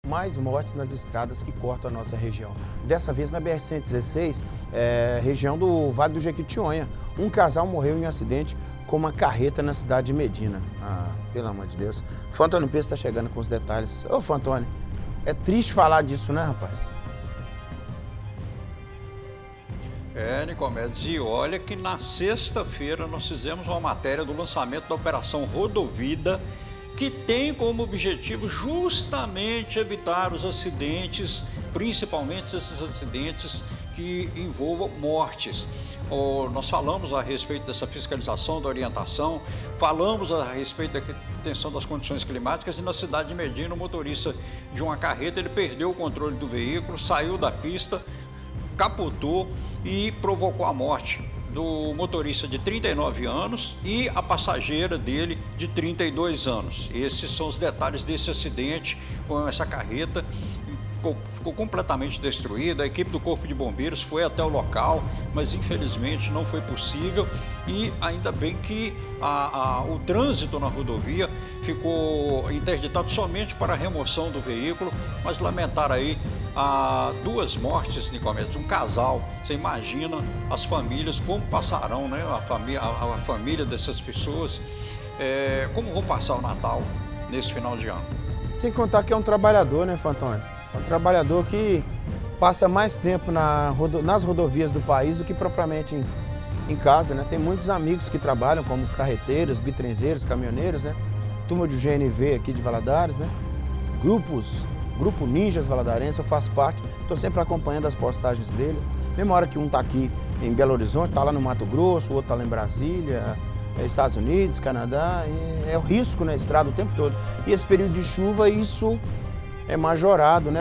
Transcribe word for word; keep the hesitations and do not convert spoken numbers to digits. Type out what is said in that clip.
Mais mortes nas estradas que cortam a nossa região. Dessa vez na B R cento e dezesseis, é, região do Vale do Jequitinhonha. Um casal morreu em um acidente com uma carreta na cidade de Medina. Ah, pelo amor de Deus. Fantônio Pires está chegando com os detalhes. Ô, Fantônio, é triste falar disso, né, rapaz? É, Nicomedes, e olha que na sexta-feira nós fizemos uma matéria do lançamento da Operação Rodovida, que tem como objetivo justamente evitar os acidentes, principalmente esses acidentes que envolvam mortes. Oh, nós falamos a respeito dessa fiscalização, da orientação, falamos a respeito da atenção das condições climáticas, e na cidade de Medina, o motorista de uma carreta, ele perdeu o controle do veículo, saiu da pista, capotou e provocou a morte do motorista de trinta e nove anos e a passageira dele de trinta e dois anos. Esses são os detalhes desse acidente com essa carreta. Ficou, ficou completamente destruída. A equipe do Corpo de Bombeiros foi até o local, mas infelizmente não foi possível, e ainda bem que a, a, o trânsito na rodovia ficou interditado somente para a remoção do veículo, mas lamentar aí a duas mortes, Nicomedes, um casal. Você imagina as famílias, como passarão, né? A família, a, a família dessas pessoas, é, como vão passar o Natal nesse final de ano. Sem contar que é um trabalhador, né, Fantônio? É um trabalhador que passa mais tempo na rodo, nas rodovias do país do que propriamente em, em casa, né? Tem muitos amigos que trabalham como carreteiros, bitrenzeiros, caminhoneiros, né? Turma de G N V aqui de Valadares, né? Grupos, Grupo Ninjas Valadarense, eu faço parte, estou sempre acompanhando as postagens dele. Mesma hora que um está aqui em Belo Horizonte, está lá no Mato Grosso, o outro está lá em Brasília, é Estados Unidos, Canadá, e é o risco na estrada o tempo todo. E esse período de chuva, isso é majorado, né?